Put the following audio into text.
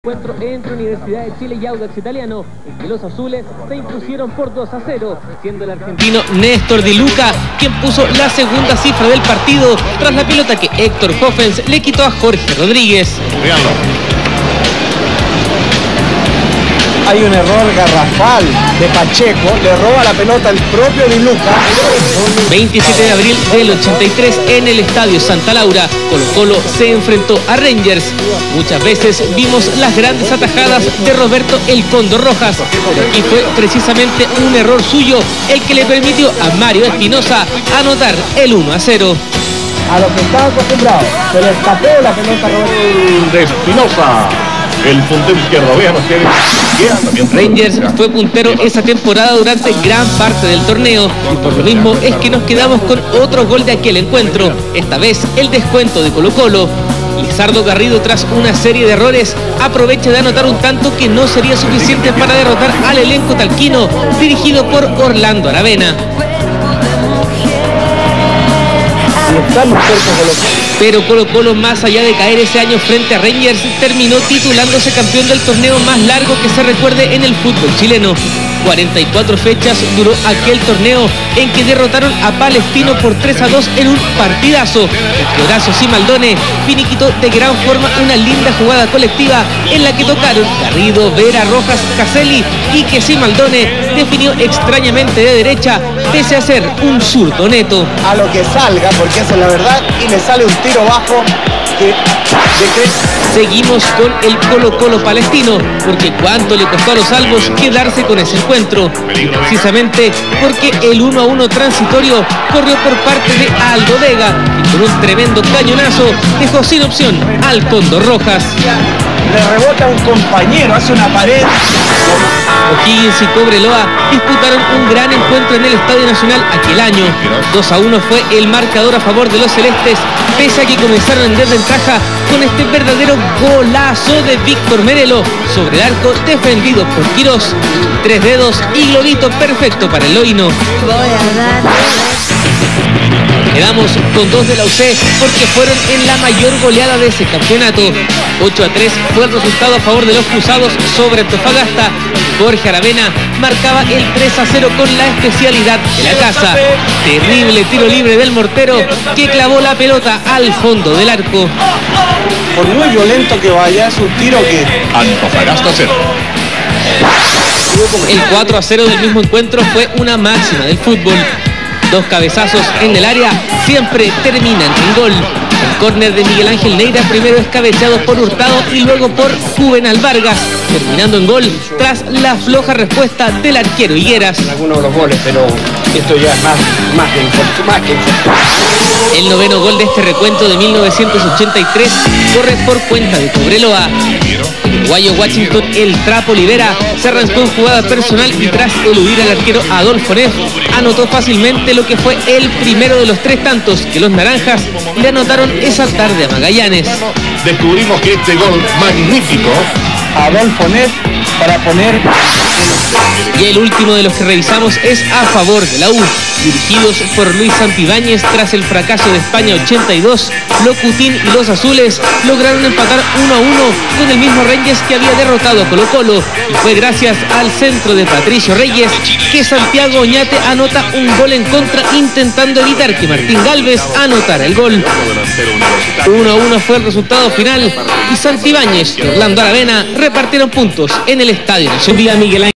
Encuentro entre Universidad de Chile y Audax Italiano, en que los azules se impusieron por 2-0, siendo el argentino Néstor Di Luca quien puso la segunda cifra del partido tras la pelota que Héctor Hoffens le quitó a Jorge Rodríguez. Veanlo. Hay un error garrafal de Pacheco, le roba la pelota al propio Di Luca. 27 de abril del 83 en el Estadio Santa Laura, Colo-Colo se enfrentó a Rangers. Muchas veces vimos las grandes atajadas de Roberto El Cóndor Rojas, pero aquí fue precisamente un error suyo el que le permitió a Mario Espinosa anotar el 1-0. A lo que estaba acostumbrado, se le escapó la pelota a Roberto De Espinosa, el puntero izquierdo. Vean ustedes. Rangers fue puntero esa temporada durante gran parte del torneo y por lo mismo es que nos quedamos con otro gol de aquel encuentro, esta vez el descuento de Colo-Colo. Lizardo Garrido, tras una serie de errores, aprovecha de anotar un tanto que no sería suficiente para derrotar al elenco talquino dirigido por Orlando Aravena. Pero Colo-Colo, más allá de caer ese año frente a Rangers, terminó titulándose campeón del torneo más largo que se recuerde en el fútbol chileno. 44 fechas duró aquel torneo en que derrotaron a Palestino por 3-2 en un partidazo. Entre Horacio Simaldone finiquitó de gran forma una linda jugada colectiva en la que tocaron Garrido, Vera, Rojas, Caselli y que Simaldone definió extrañamente de derecha pese a ser un zurdo neto. A lo que salga, porque esa es la verdad, y le sale un tiro bajo que... Seguimos con el Colo-Colo palestino, porque cuánto le costó a los albos quedarse con ese encuentro. Y precisamente porque el 1-1 transitorio corrió por parte de Aldo Vega y con un tremendo cañonazo dejó sin opción al Cóndor Rojas. Le rebota a un compañero, hace una pared. O'Higgins y Cobreloa disputaron un gran encuentro en el Estadio Nacional aquel año. 2-1 fue el marcador a favor de los celestes, pese a que comenzaron en desventaja con este verdadero golazo de Víctor Merelo sobre el arco defendido por Quirós. 3 dedos y globito perfecto para el loíno. Quedamos con 2 de la UC porque fueron en la mayor goleada de ese campeonato. 8-3 fue el resultado a favor de los cruzados sobre Antofagasta. Jorge Aravena marcaba el 3-0 con la especialidad de la casa. Terrible tiro libre del mortero que clavó la pelota al fondo del arco. Por muy violento que vaya, es un tiro que... Antofagasta 0. El 4-0 del mismo encuentro fue una máxima del fútbol. 2 cabezazos en el área siempre terminan en gol. El córner de Miguel Ángel Neira primero es cabeceado por Hurtado y luego por Juvenal Vargas, terminando en gol tras la floja respuesta del arquero Higueras. Algunos de los goles, pero esto ya es más que El 9º gol de este recuento de 1983 corre por cuenta de Cobreloa. El uruguayo Washington El Trapo Olivera se arrancó en jugada personal y tras eludir al arquero Adolfo Neff, anotó fácilmente lo que fue el primero de los 3 tantos que los naranjas le anotaron esa tarde a Magallanes. Descubrimos que este gol magnífico, Adolfo Neff para poner... Y el último de los que revisamos es a favor de la U. Dirigidos por Luis Santibáñez tras el fracaso de España 82, Locutín y los azules lograron empatar 1-1 con el mismo Rangers que había derrotado a Colo-Colo, y fue gracias al centro de Patricio Reyes que Santiago Oñate anota un gol en contra intentando evitar que Martín Galvez anotara el gol. 1-1 fue el resultado final y Santibáñez y Orlando Aravena repartieron puntos en el Estadio Nacional.